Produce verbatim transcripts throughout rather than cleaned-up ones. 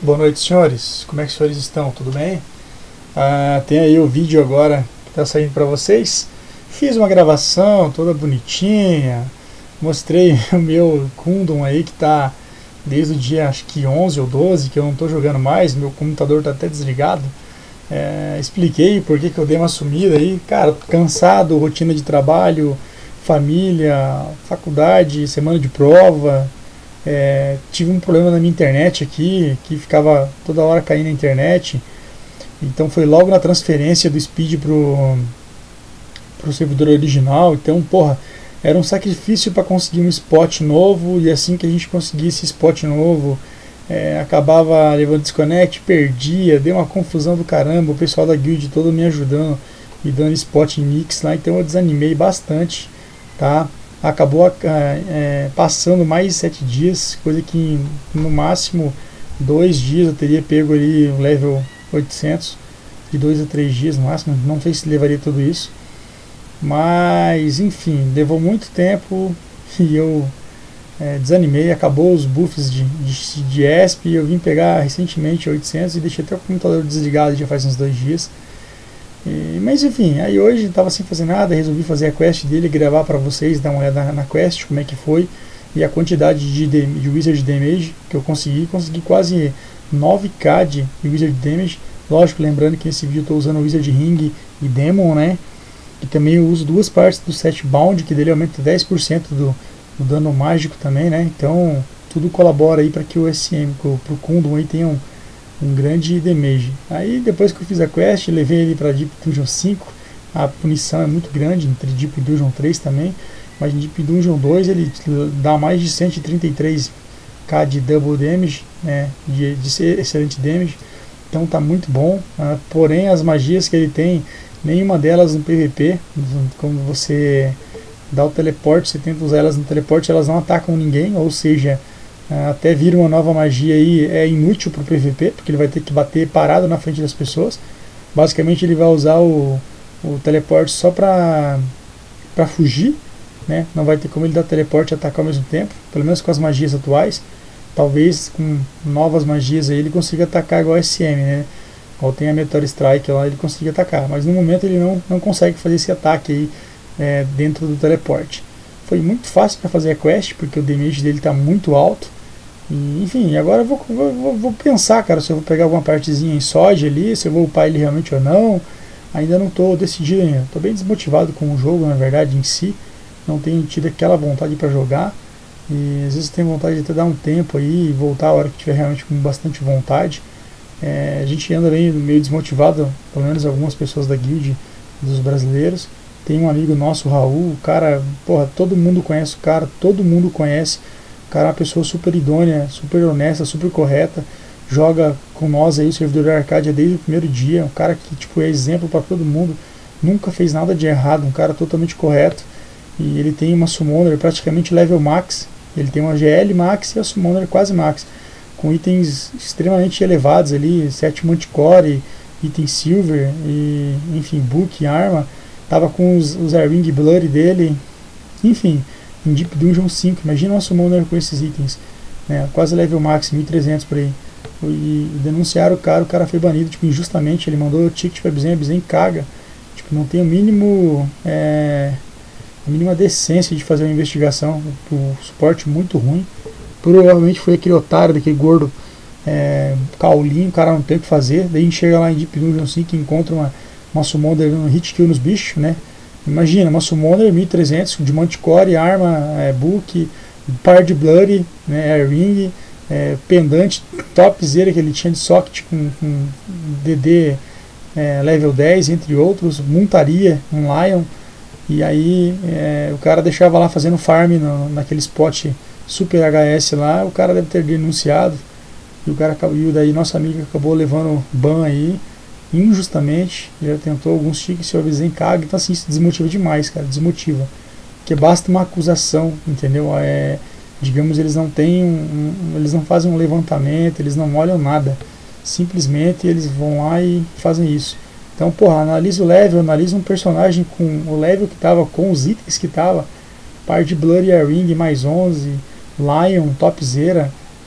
Boa noite, senhores. Como é que os senhores estão? Tudo bem? Ah, tem aí o vídeo agora que está saindo para vocês. Fiz uma gravação toda bonitinha. Mostrei o meu Kundum aí que está desde o dia acho que onze ou doze que eu não estou jogando mais. Meu computador está até desligado. É, expliquei por que, que eu dei uma sumida aí. Cara, cansado, rotina de trabalho, família, faculdade, semana de prova. É, tive um problema na minha internet aqui, que ficava toda hora caindo a internet. Então foi logo na transferência do Speed pro, pro servidor original. Então, porra, era um sacrifício para conseguir um spot novo. E assim que a gente conseguisse spot novo, é, acabava levando desconnect, perdia, deu uma confusão do caramba. O pessoal da guild todo me ajudando, me dando spot em mix lá. Então eu desanimei bastante, tá? Acabou é, passando mais de sete dias, coisa que no máximo dois dias eu teria pego ali o level oitocentos, de dois a três dias no máximo. Não sei se levaria tudo isso, mas enfim, levou muito tempo e eu é, desanimei. Acabou os buffs de, de, de E S P e eu vim pegar recentemente oitocentos e deixei até o computador desligado já faz uns dois dias. E, mas enfim, aí hoje estava sem fazer nada, resolvi fazer a quest dele, gravar para vocês, dar uma olhada na, na quest, como é que foi e a quantidade de, de, de Wizard Damage que eu consegui. Consegui quase nove k de Wizard Damage. Lógico, lembrando que nesse vídeo eu estou usando o Wizard Ring e Demon, né? E também eu uso duas partes do set Bound, que dele aumenta dez por cento do, do dano mágico também, né? Então tudo colabora aí para que o S M, para o Kundum aí tenha um um grande damage. Aí depois que eu fiz a quest, levei ele para Deep Dungeon cinco. A punição é muito grande, entre Deep Dungeon três também, mas em Deep Dungeon dois ele dá mais de cento e trinta e três k de double damage, né, de, de excelente damage. Então tá muito bom, uh, porém as magias que ele tem, nenhuma delas no P V P. Quando você dá o teleporte, você tenta usar elas no teleporte, elas não atacam ninguém, ou seja, até vir uma nova magia aí é inútil para o P V P, porque ele vai ter que bater parado na frente das pessoas. Basicamente ele vai usar o, o teleporte só para para fugir, né? Não vai ter como ele dar teleporte e atacar ao mesmo tempo, pelo menos com as magias atuais. Talvez com novas magias aí ele consiga atacar igual S M, né? Ou tem a Meteor Strike lá, ele consiga atacar, mas no momento ele não, não consegue fazer esse ataque aí é, dentro do teleporte. Foi muito fácil para fazer a quest, porque o damage dele está muito alto. E, enfim, agora eu vou, vou, vou pensar, cara, se eu vou pegar alguma partezinha em soja ali, se eu vou upar ele realmente ou não. Ainda não estou decidido ainda. Estou bem desmotivado com o jogo, na verdade, em si. Não tenho tido aquela vontade para jogar. E às vezes tenho vontade de até dar um tempo aí e voltar a hora que tiver realmente com bastante vontade. É, a gente anda bem, meio desmotivado, pelo menos algumas pessoas da guild dos brasileiros. Tem um amigo nosso, o Raul, o cara, porra, todo mundo conhece o cara, todo mundo conhece. O cara é uma pessoa super idônea, super honesta, super correta. Joga com nós aí o servidor da Arcadia desde o primeiro dia. Um cara que tipo, é exemplo para todo mundo. Nunca fez nada de errado. Um cara totalmente correto. E ele tem uma Summoner praticamente level max. Ele tem uma G L max e a Summoner quase max. Com itens extremamente elevados ali. sete Manticore, item Silver, e, enfim, Book, arma. Tava com os, os Airwing Blood dele. Enfim, em Deep Dungeon cinco, imagina uma Summoner com esses itens, né, quase level max, mil e trezentos por aí, e denunciaram o cara, o cara foi banido, tipo, injustamente. Ele mandou o ticket pra Bizen, a Bizen caga, tipo, não tem o mínimo, é, a mínima decência de fazer uma investigação. O suporte muito ruim, provavelmente foi aquele otário, daquele gordo, é, caulinho, o cara não tem o que fazer. Daí a gente chega lá em Deep Dungeon cinco e encontra uma, uma Summoner dando hit kill nos bichos, né. Imagina, uma Summoner mil e trezentos de Manticore, arma, é, Book, par de Blood, né, Airwing, é, pendante, topzera que ele tinha de socket com, com D D é, level dez, entre outros, montaria, um Lion. E aí é, o cara deixava lá fazendo farm no, naquele spot super H S lá. O cara deve ter denunciado e o cara e daí nossa amiga acabou levando ban aí injustamente. Já tentou alguns tickets, se eu avisei em caga. Então assim, isso desmotiva demais, cara, desmotiva, porque basta uma acusação, entendeu? É, digamos, eles não têm um, um, eles não fazem um levantamento, eles não olham nada, simplesmente eles vão lá e fazem isso. Então, porra, analisa o level, analisa um personagem com o level que tava, com os itens que tava, par de Blood, Airwing mais onze, Lion, topzera,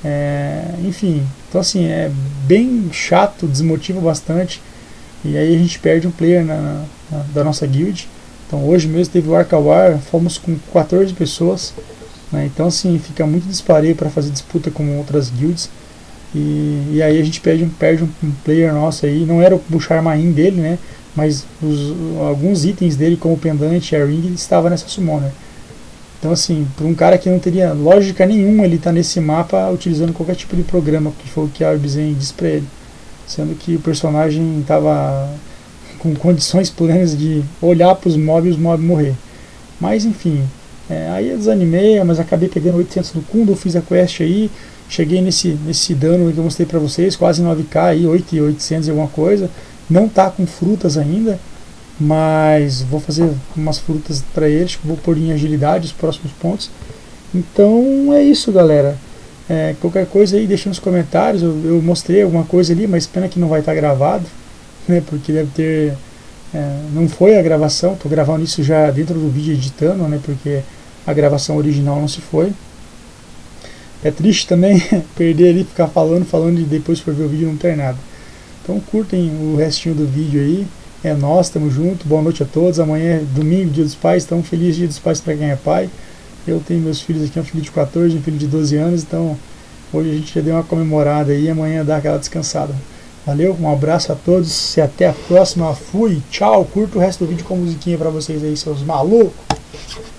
É, enfim, então assim, é bem chato, desmotiva bastante, e aí a gente perde um player na, na, da nossa guild. Então hoje mesmo teve o Arcawar, fomos com quatorze pessoas, né? Então assim, fica muito dispareio para fazer disputa com outras guilds, e, e aí a gente perde, perde um, um player nosso aí. Não era o Bushar Main dele, né? Mas os, alguns itens dele, como o pendante e a ring, estava nessa summoner. Então assim, para um cara que não teria lógica nenhuma ele estar tá nesse mapa utilizando qualquer tipo de programa, que foi o que a Urbzen disse para ele, sendo que o personagem estava com condições plenas de olhar para os mobs e os mobs morrer. Mas enfim, é, aí eu desanimei, mas acabei pegando oitocentos no Kundo, fiz a quest aí, cheguei nesse, nesse dano que eu mostrei para vocês, quase nove K aí, oito mil e oitocentos e alguma coisa. Não tá com frutas ainda, mas vou fazer umas frutas para eles, vou pôr em agilidade os próximos pontos. Então é isso, galera. É, qualquer coisa aí deixa nos comentários. Eu, eu mostrei alguma coisa ali, mas pena que não vai estar gravado, né? Porque deve ter é, não foi a gravação. Tô gravando isso já dentro do vídeo editando, né? Porque a gravação original não se foi. É triste também perder ali, ficar falando, falando e depois for ver o vídeo e não ter nada. Então curtem o restinho do vídeo aí. É nós, tamo junto. Boa noite a todos. Amanhã é domingo, dia dos pais. Então feliz dia dos pais para quem é pai. Eu tenho meus filhos aqui, um filho de quatorze, um filho de doze anos. Então hoje a gente já deu uma comemorada aí. Amanhã dá aquela descansada. Valeu, um abraço a todos e até a próxima. Fui, tchau. Curta o resto do vídeo com musiquinha para vocês aí, seus malucos.